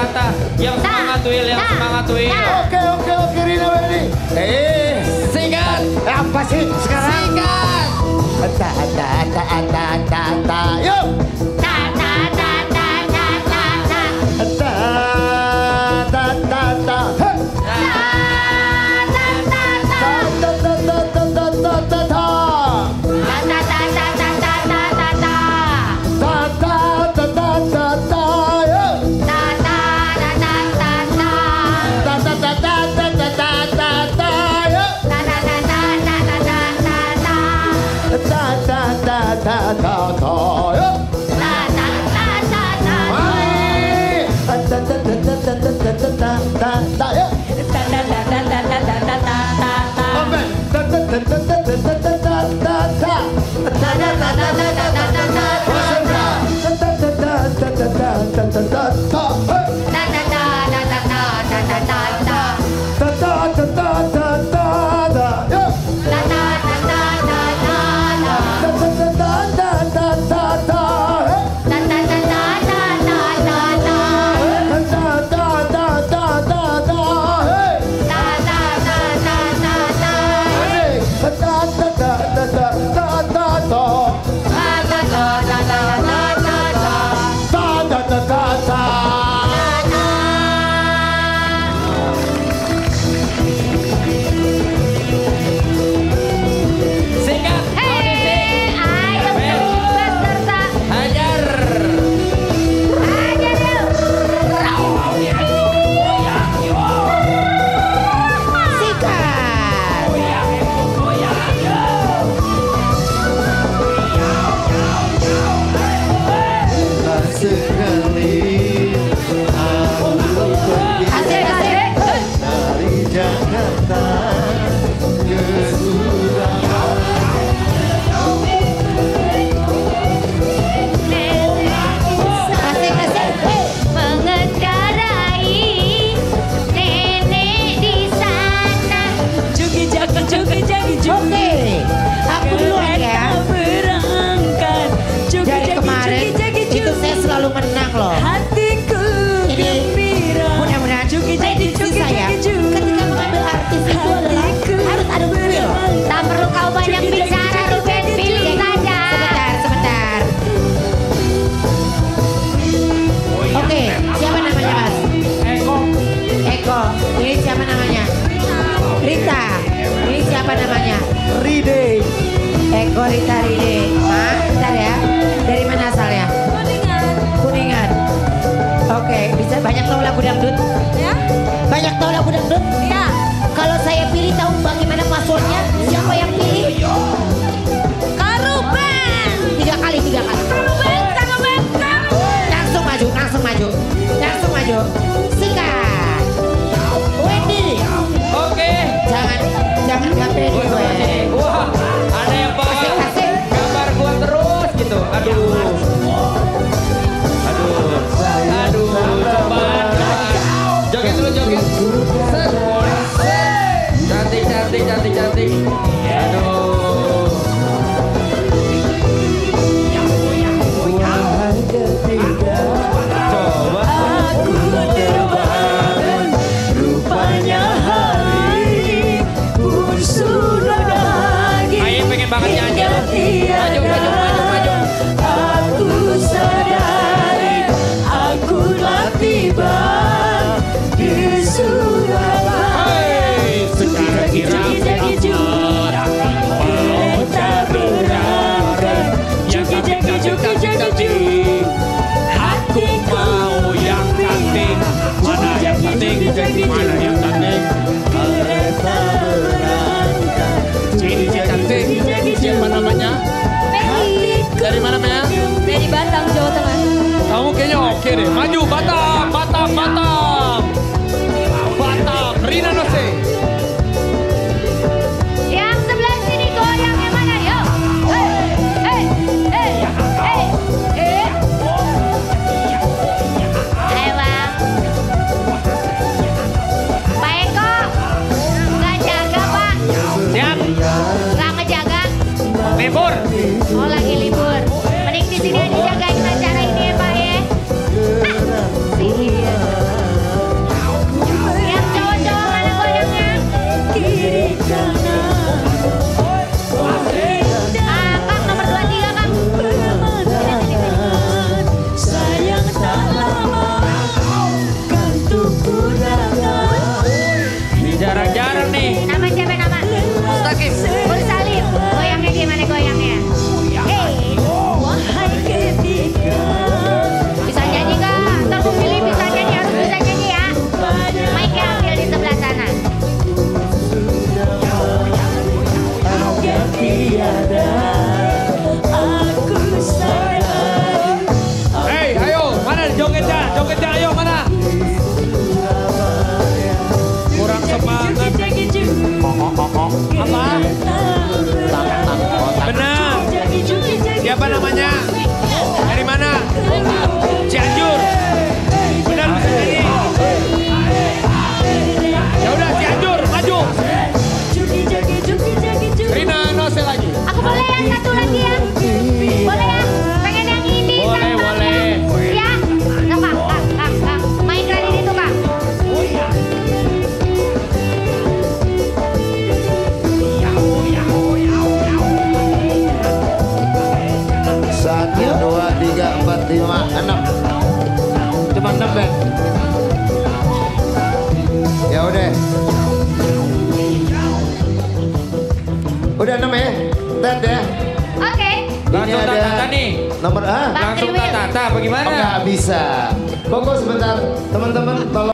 ta. Yang semangat Wil, yang semangat Wil. Oke, Rina Wendy. Singkat. Apa sih sekarang? Singkat. Ta. Yuk. Menang loh. Hatiku gembira. Mudah-mudahan prediksi saya ketika mengambil artis itu adalah harus ada feel. Tak perlu kau banyak bicara, Ruben, pilih saja. Sebentar. Oke, siapa namanya Mas? Eko. Ini siapa namanya? Rita. Ini siapa namanya? Ride. Eko, Rita, Ride. Bentar ya. Dari mana asalnya? Kuningan. Oke, bisa banyak tahu lagu dangdut? Ya. Banyak tahu lagu dangdut? Iya. Kalau saya pilih tahu bagaimana passwordnya? Siapa yang pilih? Karuben. Tiga kali. Karuben. Langsung maju. Sikat. Wendy. Oke. Jangan gampang gue. Wah, ada yang bawa gambar gua terus gitu. Aduh, coba. Joget dulu. Cantik. Aduh. Coba. Aku terbangun, rupanya hari pun sudah lagi. Ayo pengen banget nyanyi. Maju. Aku sadari, aku telah tiba di Surabaya. Kira-kira kereta berangkat, juki. aku mau yang cantik. Mana yang cantik? Kereta berangkat. Cantik. Siapa namanya? Dari mana, Mel? Dari Batam, Jawa Tengah. Kamu kayaknya oke deh. Maju, Batam. Rina Nose. Yang sebelah sini goyang yang mana? Yo. Ayo Bang. Pak Eko. Nggak jaga Pak. Siap. Nggak ngejaga. Libur. Oh lagi libur. Mending di sini aja jagain acara ini ya Pak ya. Sini dia. sama 6 ya. Ya udah. Udah 6 ya. Ted ya. Oke. Langsung Ini ada tata nih. Nomor A. Langsung tata bagaimana? Oh, nggak bisa. Koko sebentar. Teman-teman tolong.